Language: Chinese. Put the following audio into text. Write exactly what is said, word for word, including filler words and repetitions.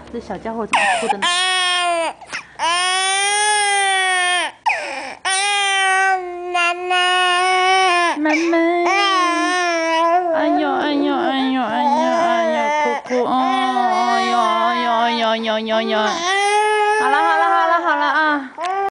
这小家伙怎么哭的呢？妈妈，妈妈，哎呦哎呦哎呦哎呦哎呦，哭哭，哦，哎呦哎呦哎呦哎呦哎呦，好了好了好了好了啊。